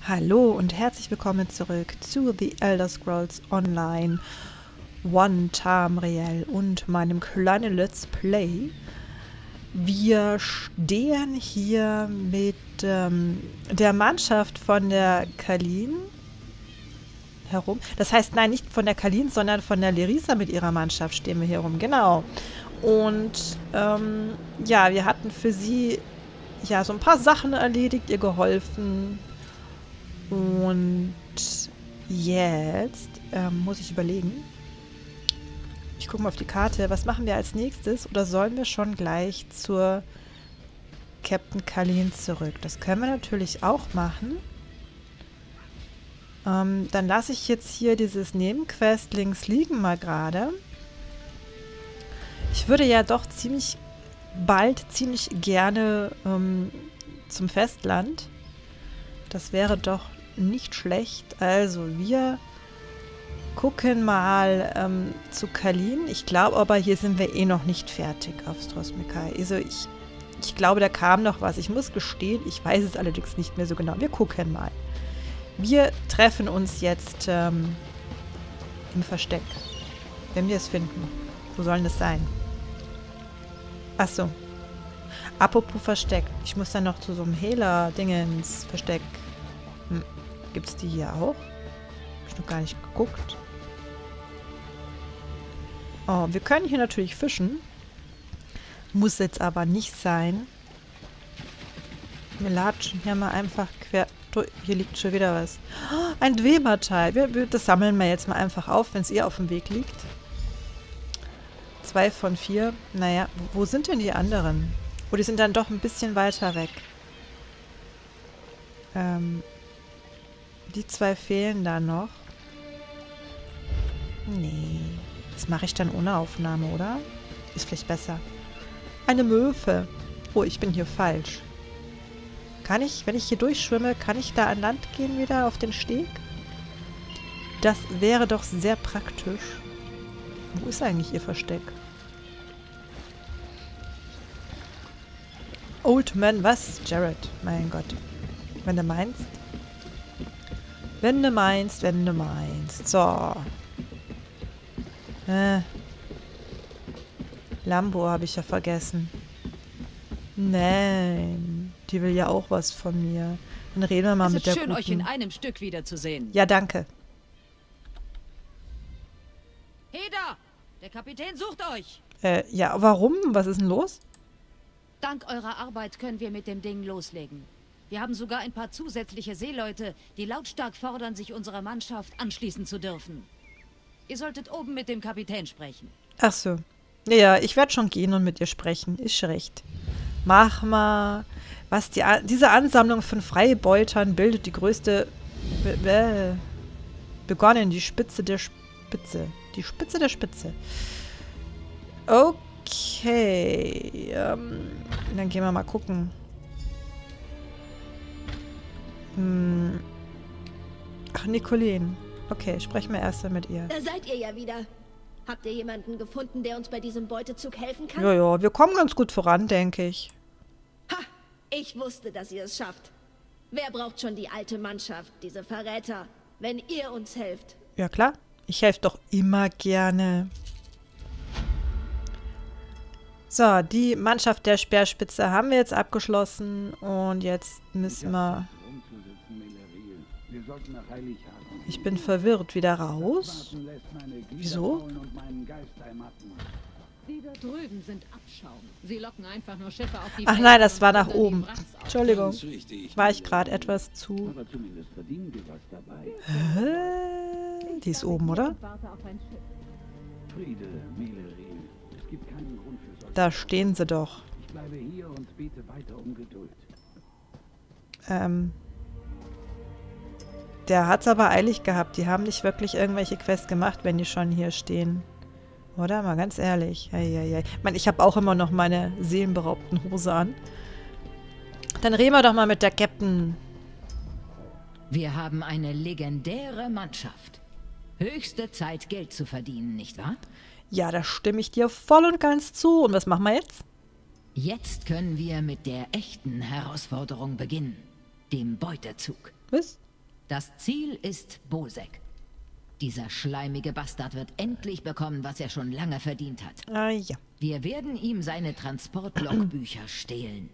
Hallo und herzlich willkommen zurück zu The Elder Scrolls Online One Tamriel und meinem kleinen Let's Play. Wir stehen hier mit der Mannschaft von der Kalin herum. Das heißt, nein, nicht von der Kalin, sondern von der Lerisa mit ihrer Mannschaft stehen wir hier rum. Genau. Und ja, wir hatten für sie ja so ein paar Sachen erledigt, ihr geholfen. Und jetzt muss ich überlegen. Ich gucke mal auf die Karte. Was machen wir als nächstes? Oder sollen wir schon gleich zur Captain Kalin zurück? Das können wir natürlich auch machen. Dann lasse ich jetzt hier dieses Nebenquest links liegen mal gerade. Ich würde ja doch ziemlich bald, ziemlich gerne zum Festland. Das wäre doch nicht schlecht. Also, wir gucken mal zu Kalin. Ich glaube aber, hier sind wir eh noch nicht fertig auf Strosmikai. Also, ich glaube, da kam noch was. Ich muss gestehen, ich weiß es allerdings nicht mehr so genau. Wir gucken mal. Wir treffen uns jetzt im Versteck. Wenn wir es finden. Wo soll das sein? Achso. Apropos Versteck. Ich muss dann noch zu so einem Hehler-Dingens Versteck. Gibt es die hier auch? Hab ich noch gar nicht geguckt. Oh, wir können hier natürlich fischen. Muss jetzt aber nicht sein. Wir latschen hier mal einfach quer durch. Hier liegt schon wieder was. Oh, ein Dwemerteil. Das sammeln wir jetzt mal einfach auf, wenn es ihr auf dem Weg liegt. 2 von 4. Naja, wo sind denn die anderen? Oh, die sind dann doch ein bisschen weiter weg. Die 2 fehlen da noch. Nee. Das mache ich dann ohne Aufnahme, oder? Ist vielleicht besser. Eine Möwe. Oh, ich bin hier falsch. Kann ich, wenn ich hier durchschwimme, kann ich da an Land gehen wieder auf den Steg? Das wäre doch sehr praktisch. Wo ist eigentlich ihr Versteck? Old Man, was? Jared, mein Gott. Wenn du meinst. Wenn du meinst, wenn du meinst. So. Lambo habe ich ja vergessen. Nein. Die will ja auch was von mir. Dann reden wir mal mit der Guten. Es ist schön, euch in einem Stück wiederzusehen. Ja, danke. Heda! Der Kapitän sucht euch! Ja, warum? Was ist denn los? Dank eurer Arbeit können wir mit dem Ding loslegen. Wir haben sogar ein paar zusätzliche Seeleute, die lautstark fordern, sich unserer Mannschaft anschließen zu dürfen. Ihr solltet oben mit dem Kapitän sprechen. Ach so. Ja, ich werde schon gehen und mit ihr sprechen. Ist recht. Mach mal. Was diese Ansammlung von Freibeutern bildet die größte... begonnen, die Spitze der Spitze. Die Spitze der Spitze. Okay. Dann gehen wir mal gucken. Ach, Nicolene. Okay, sprechen wir erst mal mit ihr. Da seid ihr ja wieder. Habt ihr jemanden gefunden, der uns bei diesem Beutezug helfen kann? Ja, wir kommen ganz gut voran, denke ich. Ha! Ich wusste, dass ihr es schafft. Wer braucht schon die alte Mannschaft, diese Verräter, wenn ihr uns helft? Ja, klar. Ich helfe doch immer gerne. So, die Mannschaft der Speerspitze haben wir jetzt abgeschlossen. Und jetzt müssen wir... Ich bin verwirrt. Wieder raus? Wieso? Die da drüben sind Abschaum. Sie locken einfach nur Schiffe auf die Ach nein, das war nach oben. Entschuldigung. War ich gerade etwas zu... Die ist oben, oder? Da stehen sie doch. Der hat's aber eilig gehabt. Die haben nicht wirklich irgendwelche Quests gemacht, wenn die schon hier stehen. Oder? Mal ganz ehrlich. Ich meine, ich habe auch immer noch meine seelenberaubten Hose an. Dann reden wir doch mal mit der Captain. Wir haben eine legendäre Mannschaft. Höchste Zeit, Geld zu verdienen, nicht wahr? Ja, da stimme ich dir voll und ganz zu. Und was machen wir jetzt? Jetzt können wir mit der echten Herausforderung beginnen. Dem Beutezug. Was? Das Ziel ist Bosek. Dieser schleimige Bastard wird endlich bekommen, was er schon lange verdient hat. Ah ja. Wir werden ihm seine Transportlogbücher stehlen.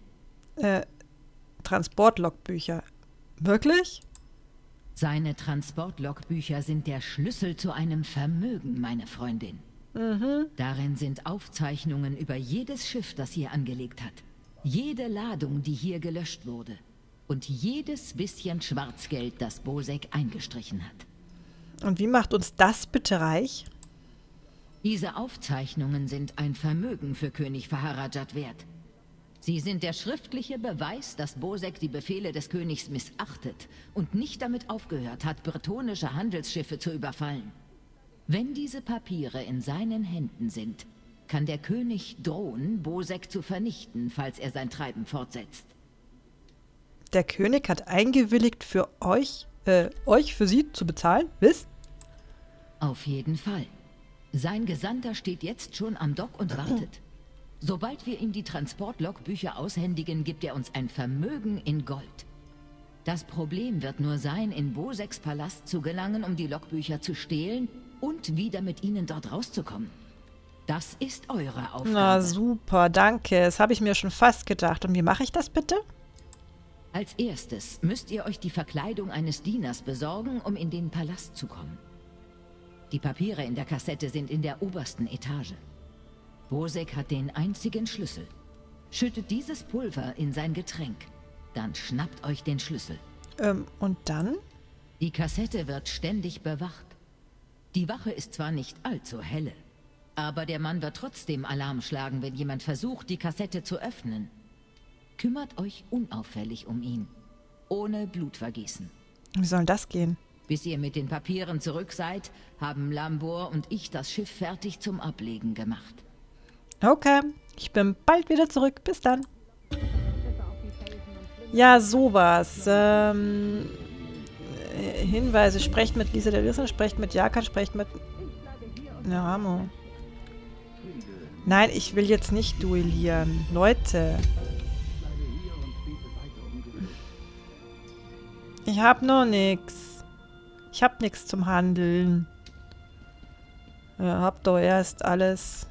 Transportlogbücher. Wirklich? Seine Transportlogbücher sind der Schlüssel zu einem Vermögen, meine Freundin. Darin sind Aufzeichnungen über jedes Schiff, das hier angelegt hat. Jede Ladung, die hier gelöscht wurde. Und jedes bisschen Schwarzgeld, das Bosek eingestrichen hat. Und wie macht uns das bitte reich? Diese Aufzeichnungen sind ein Vermögen für König Faharajat wert. Sie sind der schriftliche Beweis, dass Bosek die Befehle des Königs missachtet und nicht damit aufgehört hat, bretonische Handelsschiffe zu überfallen. Wenn diese Papiere in seinen Händen sind, kann der König drohen, Bosek zu vernichten, falls er sein Treiben fortsetzt. Der König hat eingewilligt, für euch für sie zu bezahlen, wisst? Auf jeden Fall. Sein Gesandter steht jetzt schon am Dock und wartet. Sobald wir ihm die Transportlogbücher aushändigen, gibt er uns ein Vermögen in Gold. Das Problem wird nur sein, in Boseks Palast zu gelangen, um die Logbücher zu stehlen und wieder mit ihnen dort rauszukommen. Das ist eure Aufgabe. Na super, danke. Das habe ich mir schon fast gedacht. Und wie mache ich das bitte? Als erstes müsst ihr euch die Verkleidung eines Dieners besorgen, um in den Palast zu kommen. Die Papiere in der Kassette sind in der obersten Etage. Bosek hat den einzigen Schlüssel. Schüttet dieses Pulver in sein Getränk. Dann schnappt euch den Schlüssel. Und dann? Die Kassette wird ständig bewacht. Die Wache ist zwar nicht allzu helle, aber der Mann wird trotzdem Alarm schlagen, wenn jemand versucht, die Kassette zu öffnen. Kümmert euch unauffällig um ihn. Ohne Blutvergießen. Wie soll das gehen? Bis ihr mit den Papieren zurück seid, haben Lambor und ich das Schiff fertig zum Ablegen gemacht. Okay, ich bin bald wieder zurück. Bis dann. Ja, sowas. Hinweise. Sprecht mit Lisa der Wissen, sprecht mit Jakan, sprecht mit Neramo. Nein, ich will jetzt nicht duellieren. Leute. Ich hab noch nix. Ich hab nix zum Handeln. Hab doch erst alles.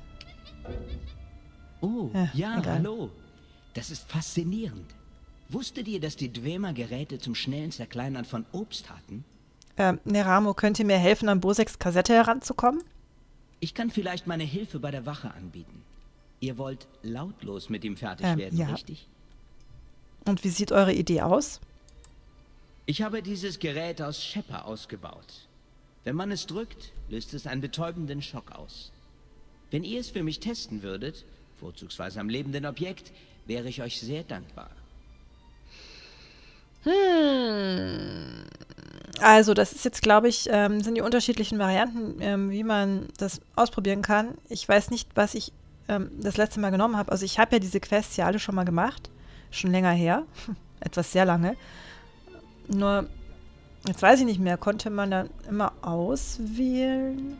Oh, ja, egal. hallo. Das ist faszinierend. Wusstet ihr, dass die Dwemer Geräte zum schnellen Zerkleinern von Obst hatten? Neramo, könnt ihr mir helfen, an Boseks Kassette heranzukommen? Ich kann vielleicht meine Hilfe bei der Wache anbieten. Ihr wollt lautlos mit ihm fertig werden, ja. richtig? Und wie sieht eure Idee aus? Ich habe dieses Gerät aus Shepper ausgebaut. Wenn man es drückt, löst es einen betäubenden Schock aus. Wenn ihr es für mich testen würdet, vorzugsweise am lebenden Objekt, wäre ich euch sehr dankbar. Also, das ist jetzt, glaube ich, sind die unterschiedlichen Varianten, wie man das ausprobieren kann. Ich weiß nicht, was ich das letzte Mal genommen habe. Also, ich habe ja diese Quests ja alle schon mal gemacht. Schon länger her. Etwas sehr lange. Nur, jetzt weiß ich nicht mehr, konnte man dann immer auswählen?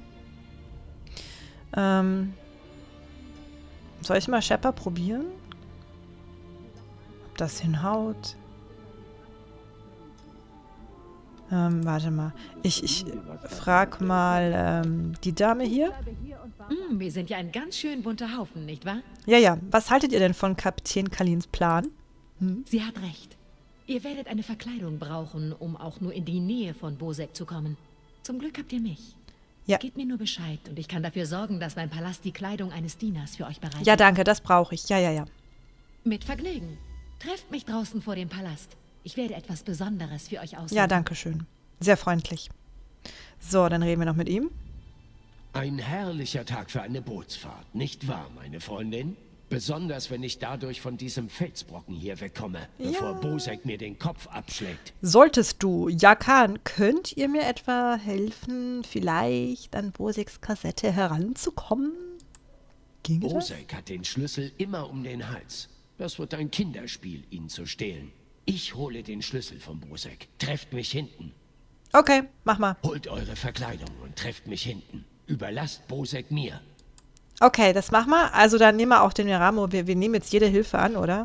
Soll ich mal Shepper probieren? Ob das hinhaut? Warte mal. Ich frag mal die Dame hier. Wir sind ja ein ganz schön bunter Haufen, nicht wahr? Ja. Was haltet ihr denn von Kapitän Kalins Plan? Sie hat recht. Ihr werdet eine Verkleidung brauchen, um auch nur in die Nähe von Bosek zu kommen. Zum Glück habt ihr mich. Ja. Gebt mir nur Bescheid und ich kann dafür sorgen, dass mein Palast die Kleidung eines Dieners für euch bereitet. Ja, danke, das brauche ich. Ja. Mit Vergnügen. Trefft mich draußen vor dem Palast. Ich werde etwas Besonderes für euch aussuchen. Ja, danke schön. Sehr freundlich. So, dann reden wir noch mit ihm. Ein herrlicher Tag für eine Bootsfahrt, nicht wahr, meine Freundin? Besonders, wenn ich dadurch von diesem Felsbrocken hier wegkomme, bevor Bosek mir den Kopf abschlägt. Solltest du, Jakan, könnt ihr mir etwa helfen, vielleicht an Boseks Kassette heranzukommen? Ginge das? Bosek hat den Schlüssel immer um den Hals. Das wird ein Kinderspiel, ihn zu stehlen. Ich hole den Schlüssel von Bosek. Trefft mich hinten. Okay, mach mal. Holt eure Verkleidung und trefft mich hinten. Überlasst Bosek mir. Okay, das machen wir. Also dann nehmen wir auch den Neramo. Wir nehmen jetzt jede Hilfe an, oder?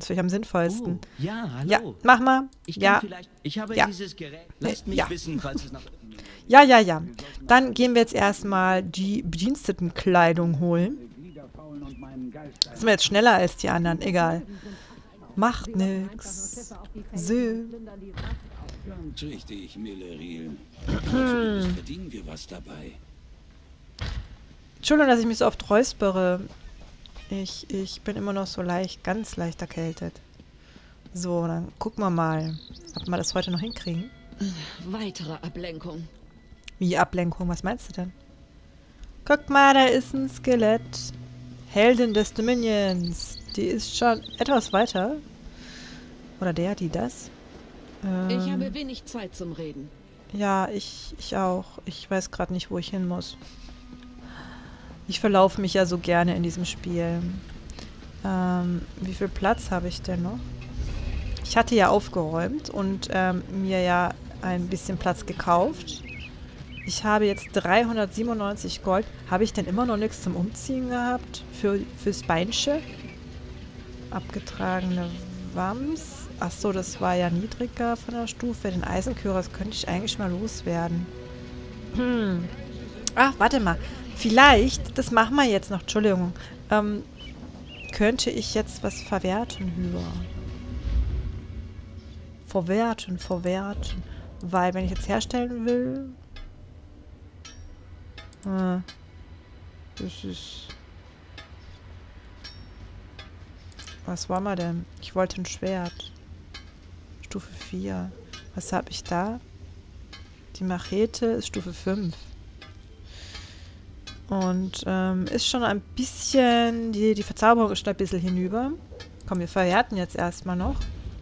Das finde ich am sinnvollsten. Ja, hallo. Ja, mach mal. Ich habe Ja. dieses Gerät. Lasst mich wissen, falls es nach... Ja. Dann gehen wir jetzt erstmal die Bedienstetenkleidung holen. Sind wir jetzt schneller als die anderen? Egal. Macht nix. So. Ganz richtig, Milleril. Natürlich verdienen wir was dabei. Entschuldigung, dass ich mich so oft räuspere. Ich bin immer noch so ganz leicht erkältet. So, dann gucken wir mal, ob wir das heute noch hinkriegen. Weitere Ablenkung. Wie Ablenkung? Was meinst du denn? Guck mal, da ist ein Skelett. Heldin des Dominions. Die ist schon etwas weiter. Oder die das. Ich habe wenig Zeit zum Reden. Ja, ich auch. Ich weiß gerade nicht, wo ich hin muss. Ich verlaufe mich ja so gerne in diesem Spiel. Wie viel Platz habe ich denn noch? Ich hatte ja aufgeräumt und mir ja ein bisschen Platz gekauft. Ich habe jetzt 397 Gold. Habe ich denn immer noch nichts zum Umziehen gehabt? Fürs Beinsche? Abgetragene Wams. Achso, das war ja niedriger von der Stufe. Den Eisenkürer, das könnte ich eigentlich mal loswerden. Ach, warte mal. Vielleicht, das machen wir jetzt noch, Entschuldigung, könnte ich jetzt was verwerten höher. Verwerten. Weil, wenn ich jetzt herstellen will... das ist... Was war wir denn? Ich wollte ein Schwert. Stufe 4. Was habe ich da? Die Machete ist Stufe 5. Und ist schon ein bisschen... Die Verzauberung ist schon ein bisschen hinüber. Komm, wir verwerten jetzt erstmal noch.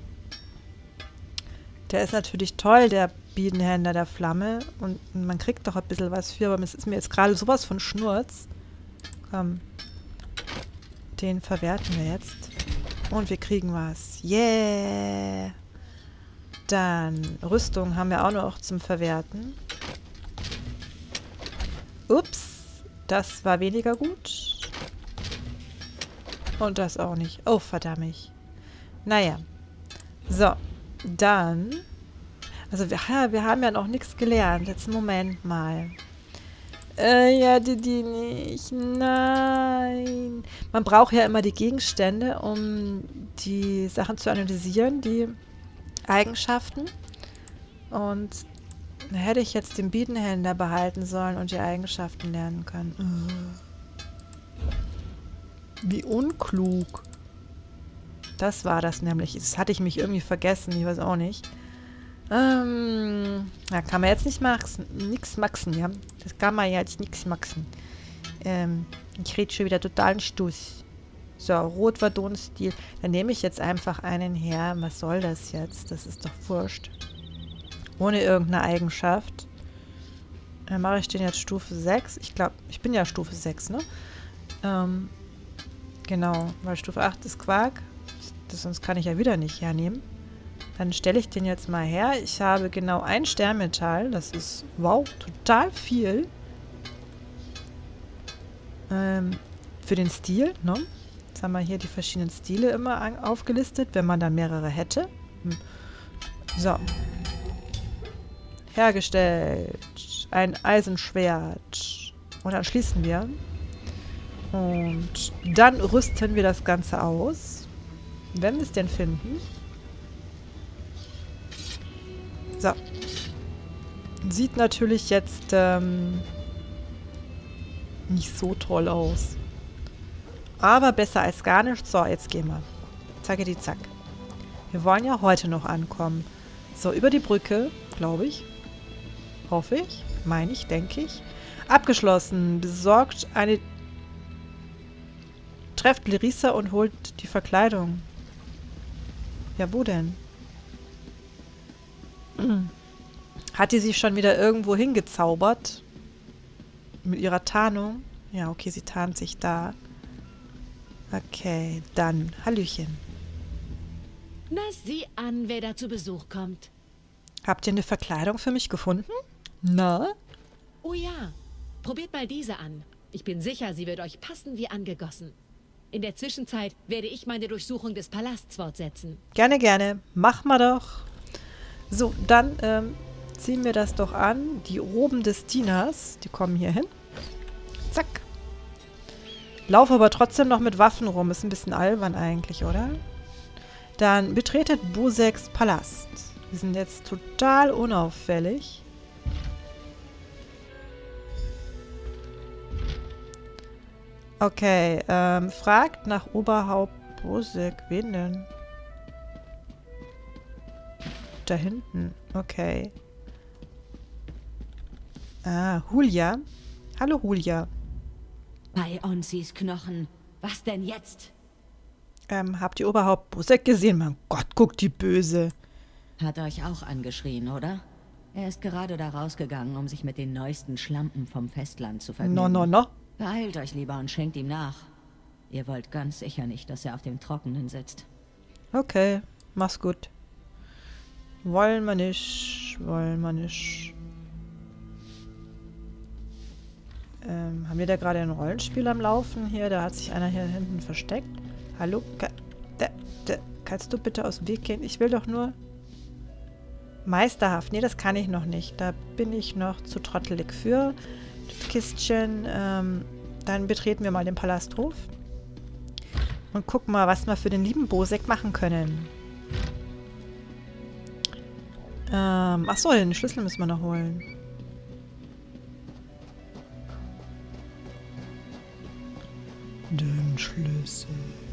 Der ist natürlich toll, der Biedenhänder der Flamme. Und man kriegt doch ein bisschen was für, aber es ist mir jetzt gerade sowas von Schnurz. Komm. Den verwerten wir jetzt. Und wir kriegen was. Yeah! Dann Rüstung haben wir auch noch zum Verwerten. Ups. Das war weniger gut. Und das auch nicht. Oh, verdammt. Naja. So. Dann. Also wir haben ja noch nichts gelernt. Jetzt Moment mal. Ja, die nicht. Nein. Man braucht ja immer die Gegenstände, um die Sachen zu analysieren, die Eigenschaften. Und hätte ich jetzt den Biedenhänder behalten sollen und die Eigenschaften lernen können. Wie unklug. Das war das nämlich. Das hatte ich mich irgendwie vergessen. Ich weiß auch nicht. Ja, kann man jetzt nicht nichts maxen, ja. Das kann man jetzt nichts maxen. Ich rede schon wieder totalen Stuss. So, Rotwadon-Stil. Dann nehme ich jetzt einfach einen her. Was soll das jetzt? Das ist doch wurscht. Ohne irgendeine Eigenschaft. Dann mache ich den jetzt Stufe 6. Ich glaube, ich bin ja Stufe 6, ne? Genau, weil Stufe 8 ist Quark. Sonst kann ich ja wieder nicht hernehmen. Dann stelle ich den jetzt mal her. Ich habe genau ein Sternmetall. Das ist, wow, total viel. Für den Stil, ne? Jetzt haben wir hier die verschiedenen Stile immer aufgelistet, wenn man dann mehrere hätte. So. Hergestellt. Ein Eisenschwert. Und dann schließen wir. Und dann rüsten wir das Ganze aus. Wenn wir es denn finden. So. Sieht natürlich jetzt nicht so toll aus. Aber besser als gar nichts. So, jetzt gehen wir. Zacke die Zack. Wir wollen ja heute noch ankommen. So, über die Brücke, glaube ich. Hoffe ich. Meine ich, denke ich. Abgeschlossen. Besorgt eine... Trefft Larissa und holt die Verkleidung. Ja, wo denn? Hat die sich schon wieder irgendwo hingezaubert? Mit ihrer Tarnung? Ja, okay, sie tarnt sich da. Okay, dann Hallöchen. Na, sieh an, wer da zu Besuch kommt. Habt ihr eine Verkleidung für mich gefunden? Na? Oh ja, probiert mal diese an. Ich bin sicher, sie wird euch passen wie angegossen. In der Zwischenzeit werde ich meine Durchsuchung des Palasts fortsetzen. Gerne, gerne. Mach mal doch. So, dann ziehen wir das doch an. Die Roben des Dieners, die kommen hier hin. Zack. Laufe aber trotzdem noch mit Waffen rum. Ist ein bisschen albern eigentlich, oder? Dann betretet Bosegs Palast. Wir sind jetzt total unauffällig. Okay, fragt nach Oberhaupt Boseg. Wen denn? Da hinten. Okay. Ah, Julia. Hallo, Julia. Bei Onsis Knochen. Was denn jetzt? Habt ihr Oberhaupt Boseg gesehen? Mein Gott, guckt die böse. Hat euch auch angeschrien, oder? Er ist gerade da rausgegangen, um sich mit den neuesten Schlampen vom Festland zu vergnügen. No. Beeilt euch lieber und schenkt ihm nach. Ihr wollt ganz sicher nicht, dass er auf dem Trockenen sitzt. Okay, mach's gut. Wollen wir nicht. Haben wir da gerade ein Rollenspiel am Laufen hier? Da hat sich einer hier hinten versteckt. Hallo? Kannst du bitte aus dem Weg gehen? Ich will doch nur... Meisterhaft. Nee, das kann ich noch nicht. Da bin ich noch zu trottelig für. Das Kistchen. Dann betreten wir mal den Palasthof. Und gucken mal, was wir für den lieben Boseg machen können. Achso, den Schlüssel müssen wir noch holen. Den Schlüssel.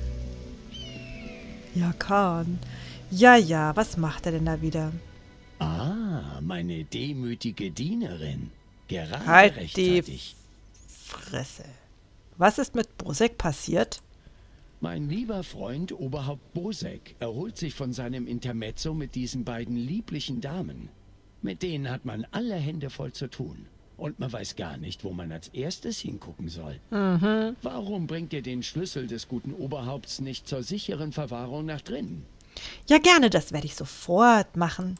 Ja, Khan. Ja, was macht er denn da wieder? Ah, meine demütige Dienerin. Gerade halt rechtzeitig. Die Fresse. Was ist mit Boseg passiert? Mein lieber Freund Oberhaupt Boseg erholt sich von seinem Intermezzo mit diesen beiden lieblichen Damen. Mit denen hat man alle Hände voll zu tun. Und man weiß gar nicht, wo man als erstes hingucken soll. Warum bringt ihr den Schlüssel des guten Oberhaupts nicht zur sicheren Verwahrung nach drinnen? Ja, gerne, das werde ich sofort machen.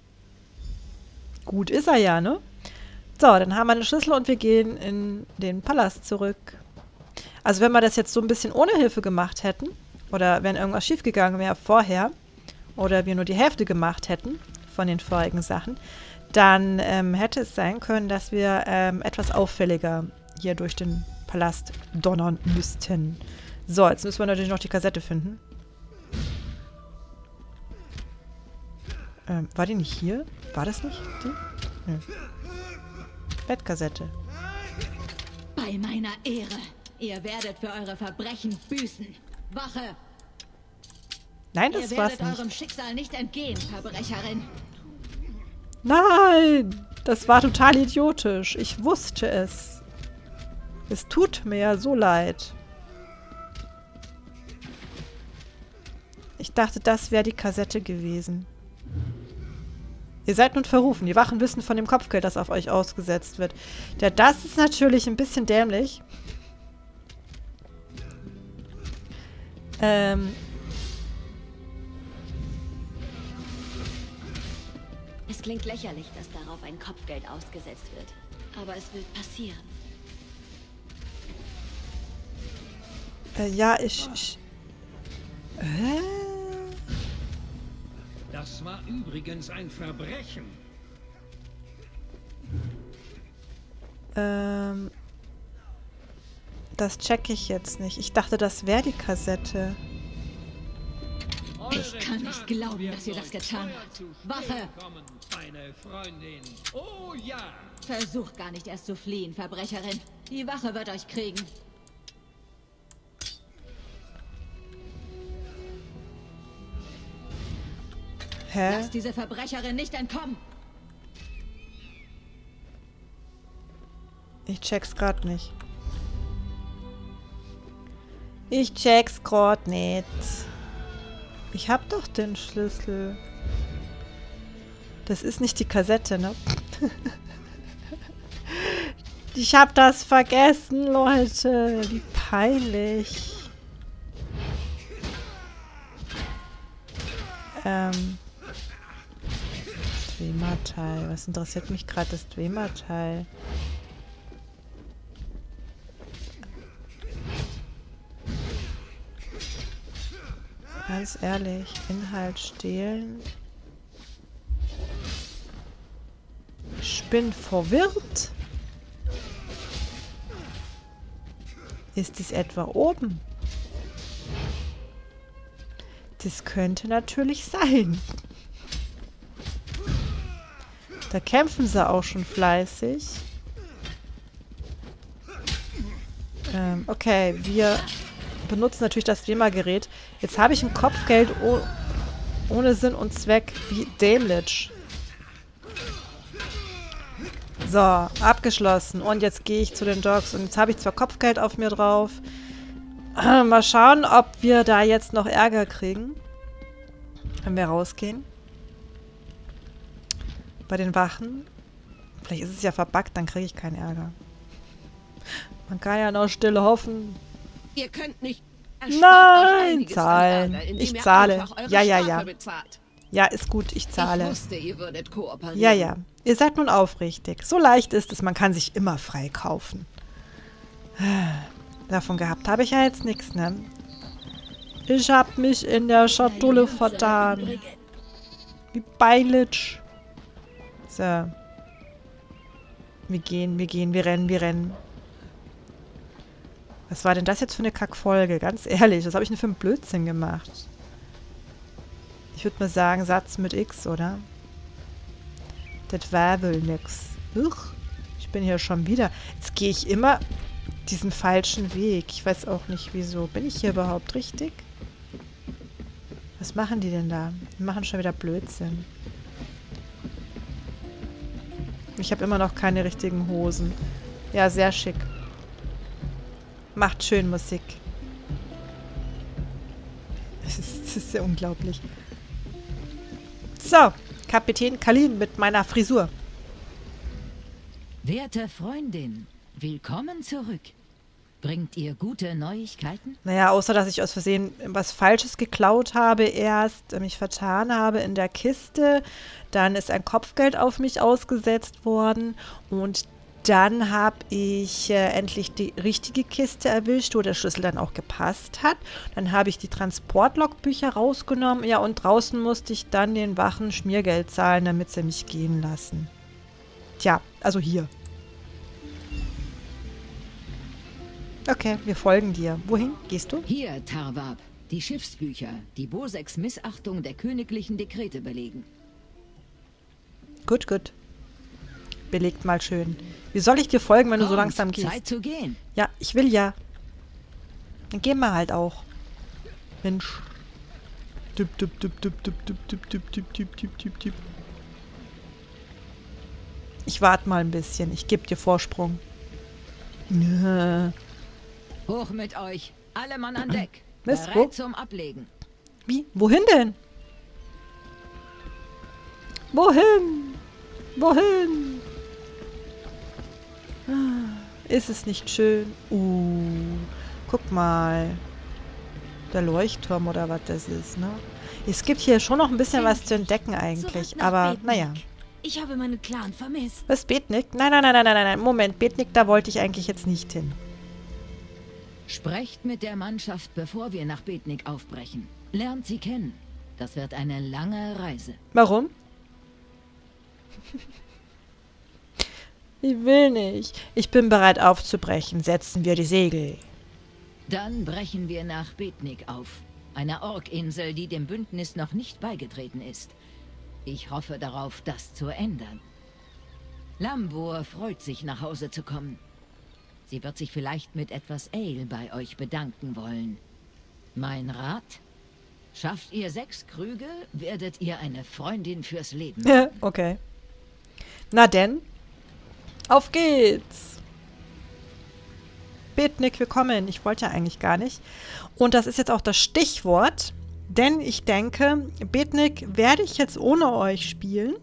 Gut ist er ja, ne? So, dann haben wir den Schlüssel und wir gehen in den Palast zurück. Also wenn wir das jetzt so ein bisschen ohne Hilfe gemacht hätten, oder wenn irgendwas schiefgegangen wäre vorher, oder wir nur die Hälfte gemacht hätten von den vorigen Sachen, dann hätte es sein können, dass wir etwas auffälliger hier durch den Palast donnern müssten. So, jetzt müssen wir natürlich noch die Kassette finden. War die nicht hier? War das nicht die? Nö. Bettkassette. Bei meiner Ehre. Ihr werdet für eure Verbrechen büßen. Wache! Nein, das Ihr war's werdet nicht. eurem Schicksal nicht entgehen, Verbrecherin. Nein! Das war total idiotisch. Ich wusste es. Es tut mir ja so leid. Ich dachte, das wäre die Kassette gewesen. Ihr seid nun verrufen. Die Wachen wissen von dem Kopfgeld, das auf euch ausgesetzt wird. Ja, das ist natürlich ein bisschen dämlich. Es klingt lächerlich, dass darauf ein Kopfgeld ausgesetzt wird. Aber es wird passieren. Ja, Das war übrigens ein Verbrechen. Das checke ich jetzt nicht. Ich dachte, das wäre die Kassette. Ich kann nicht glauben, dass ihr das getan habt. Wache! Meine Freundin. Oh ja! Versucht gar nicht erst zu fliehen, Verbrecherin. Die Wache wird euch kriegen. Hä? Lasst diese Verbrecherin nicht entkommen. Ich check's grad nicht. Ich check's grad nicht. Ich hab doch den Schlüssel. Das ist nicht die Kassette, ne? Ich hab das vergessen, Leute. Wie peinlich. Dwemer-Teil. Was interessiert mich gerade das Dwemer-Teil? Ganz ehrlich, Inhalt stehlen. Ich bin verwirrt. Ist es etwa oben? Das könnte natürlich sein. Da kämpfen sie auch schon fleißig. Okay, wir benutzen natürlich das WEMA-Gerät. Jetzt habe ich ein Kopfgeld ohne Sinn und Zweck. Wie dämlich. So, abgeschlossen. Und jetzt gehe ich zu den Dogs. Und jetzt habe ich zwar Kopfgeld auf mir drauf. Mal schauen, ob wir da jetzt noch Ärger kriegen. Wenn wir rausgehen. Bei den Wachen. Vielleicht ist es ja verbuggt, dann kriege ich keinen Ärger. Man kann ja noch still hoffen. Ihr könnt nicht... Nein, zahlen. Ich zahle. Ja. Ja, ist gut, ich zahle. Ich wusste, ihr würdet kooperieren. Ja. Ihr seid nun aufrichtig. So leicht ist es, man kann sich immer frei kaufen. Davon gehabt habe ich ja jetzt nichts, ne? Ich habe mich in der Schatulle vertan. Wie Beilitsch. So. Wir rennen. Was war denn das jetzt für eine Kackfolge? Ganz ehrlich, was habe ich denn für einen Blödsinn gemacht? Ich würde mal sagen, Satz mit X, oder? Das war wohl nix. Ich bin hier schon wieder. Jetzt gehe ich immer diesen falschen Weg. Ich weiß auch nicht, wieso. Bin ich hier überhaupt richtig? Was machen die denn da? Die machen schon wieder Blödsinn. Ich habe immer noch keine richtigen Hosen. Ja, sehr schick. Macht schön Musik. Das ist sehr unglaublich. So, Kapitän Kalin mit meiner Frisur. Werte Freundin, willkommen zurück. Bringt ihr gute Neuigkeiten? Naja, außer dass ich aus Versehen was Falsches geklaut habe erst, mich vertan habe in der Kiste. Dann ist ein Kopfgeld auf mich ausgesetzt worden und dann habe ich endlich die richtige Kiste erwischt, wo der Schlüssel dann auch gepasst hat. Dann habe ich die Transportlogbücher rausgenommen. Ja, und draußen musste ich dann den Wachen Schmiergeld zahlen, damit sie mich gehen lassen. Tja, also hier. Okay, wir folgen dir. Wohin gehst du? Hier, Tarwab. Die Schiffsbücher, die Bosegs Missachtung der königlichen Dekrete belegen. Gut. Belegt mal schön. Wie soll ich dir folgen, wenn du so langsam gehst? Zeit zu gehen. Ja, ich will ja. Dann gehen wir halt auch. Mensch. Ich warte mal ein bisschen. Ich gebe dir Vorsprung. Hoch mit euch. Alle Mann an Deck. Mist, Bereit zum Ablegen. Wie? Wohin denn? Wohin? Ist es nicht schön? Guck mal. Der Leuchtturm oder was das ist, ne? Es gibt hier schon noch ein bisschen was zu entdecken eigentlich, aber naja. Ich habe meinen Clan vermisst. Was, Betnik? Nein. Moment, Betnik, da wollte ich eigentlich jetzt nicht hin. Sprecht mit der Mannschaft, bevor wir nach Betnik aufbrechen. Lernt sie kennen. Das wird eine lange Reise. Warum? Ich will nicht. Ich bin bereit aufzubrechen. Setzen wir die Segel. Dann brechen wir nach Betnik auf. Einer Orkinsel, die dem Bündnis noch nicht beigetreten ist. Ich hoffe darauf, das zu ändern. Lambur freut sich, nach Hause zu kommen. Sie wird sich vielleicht mit etwas Ale bei euch bedanken wollen. Mein Rat? Schafft ihr 6 Krüge, werdet ihr eine Freundin fürs Leben. Okay. Na denn, auf geht's. Betnik, willkommen. Ich wollte ja eigentlich gar nicht. Und das ist jetzt auch das Stichwort, denn ich denke, Betnik werde ich jetzt ohne euch spielen.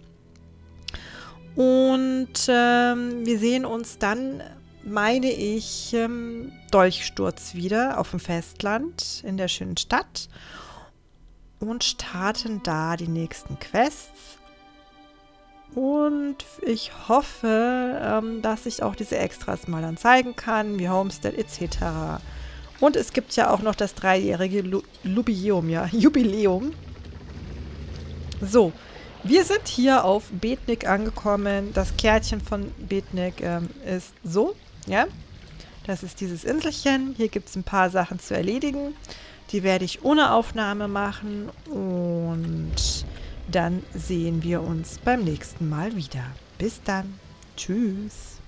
Und wir sehen uns dann, meine ich, Dolchsturz wieder auf dem Festland in der schönen Stadt und starten da die nächsten Quests. Und ich hoffe, dass ich auch diese Extras mal dann zeigen kann, wie Homestead etc. Und es gibt ja auch noch das 3-jährige Jubiläum. So, wir sind hier auf Betnik angekommen. Das Kärtchen von Betnik ist so, ja. Das ist dieses Inselchen. Hier gibt es ein paar Sachen zu erledigen. Die werde ich ohne Aufnahme machen. Und dann sehen wir uns beim nächsten Mal wieder. Bis dann. Tschüss.